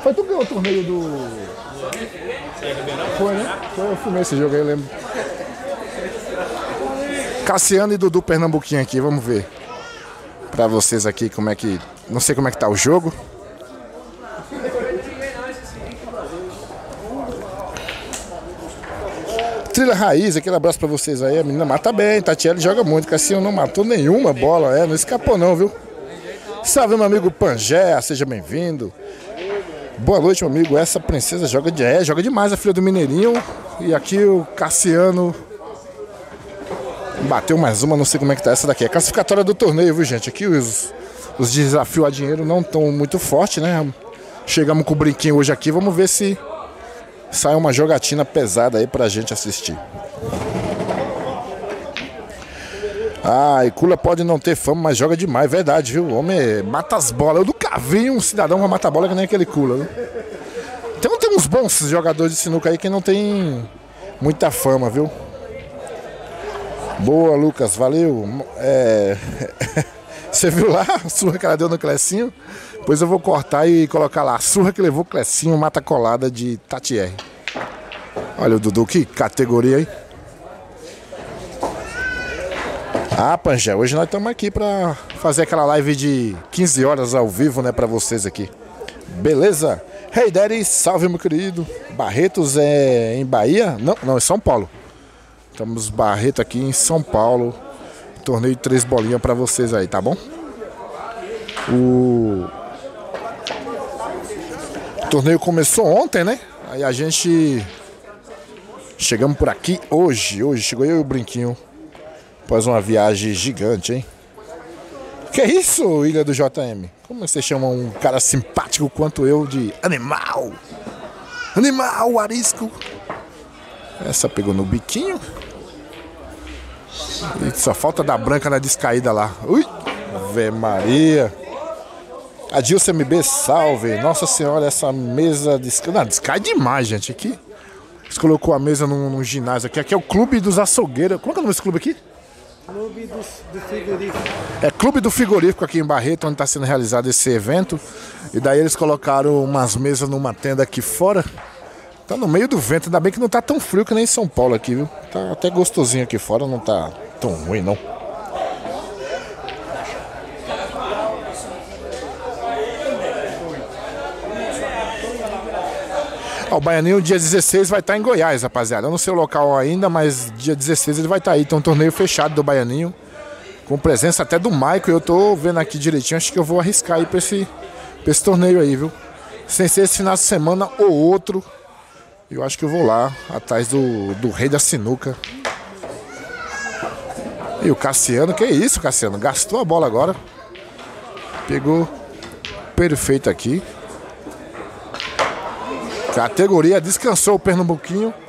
Foi tu que ganhou o torneio do... Foi, né? Foi, eu filmei esse jogo aí, eu lembro. Cassiano e Dudu Pernambuquinho aqui, vamos ver. Pra vocês aqui como é que... Não sei como é que tá o jogo. Trilha Raiz, aquele abraço pra vocês aí. A menina mata bem, Tatiele joga muito. Cassiano não matou nenhuma bola, não escapou não, viu? Salve, meu amigo Pangé, seja bem-vindo. Boa noite, meu amigo. Essa princesa joga demais, a filha do Mineirinho. E aqui o Cassiano bateu mais uma, não sei como é que tá essa daqui. É a classificatória do torneio, viu, gente? Aqui os desafios a dinheiro não estão muito fortes, né? Chegamos com o brinquinho hoje aqui, vamos ver se sai uma jogatina pesada aí pra gente assistir. Ah, e Kula pode não ter fama, mas joga demais, verdade, viu? O homem mata as bolas. Eu nunca vi um cidadão que mata a bola que nem aquele Kula, viu? Então tem uns bons jogadores de sinuca aí que não tem muita fama, viu? Boa, Lucas, valeu. Você viu lá a surra que ela deu no Clecinho? Depois eu vou cortar e colocar lá. A surra que levou o Clecinho, mata colada de Tatier. Olha o Dudu, que categoria aí. Ah, Pangé, hoje nós estamos aqui para fazer aquela live de 15 horas ao vivo, né, para vocês aqui. Beleza? Hey, Daddy, salve, meu querido. Barretos é em Bahia? Não, é São Paulo. Estamos Barreto aqui em São Paulo. Torneio de 3 bolinhas para vocês aí, tá bom? O torneio começou ontem, né? Aí a gente chegamos por aqui hoje. Hoje chegou eu e o Brinquinho. Após uma viagem gigante, hein? Que isso, Ilha do JM? Como você chama um cara simpático quanto eu de animal? Animal, arisco. Essa pegou no biquinho. E só falta da branca na descaída lá. Ui, Ave Maria. Adilson MB, salve. Nossa senhora, essa mesa descai demais, gente. Aqui. Você colocou a mesa num ginásio aqui. Aqui é o Clube dos Açougueiros. Como é que é o nome desse clube aqui? Clube do Frigorífico. É Clube do Frigorífico aqui em Barreto, onde está sendo realizado esse evento. E daí eles colocaram umas mesas numa tenda aqui fora. Tá no meio do vento, ainda bem que não tá tão frio que nem em São Paulo aqui, viu? Tá até gostosinho aqui fora, não tá tão ruim não. O Baianinho dia 16 vai estar em Goiás, rapaziada. Eu não sei o local ainda, mas dia 16 ele vai estar aí. Tem um torneio fechado do Baianinho, com presença até do Maico. Eu tô vendo aqui direitinho, acho que eu vou arriscar aí pra esse torneio aí, viu? Sem ser esse final de semana ou outro, eu acho que eu vou lá, atrás do rei da sinuca. E o Cassiano, que isso, Cassiano? Gastou a bola agora. Pegou perfeito aqui. Categoria, descansou o Pernambuquinho.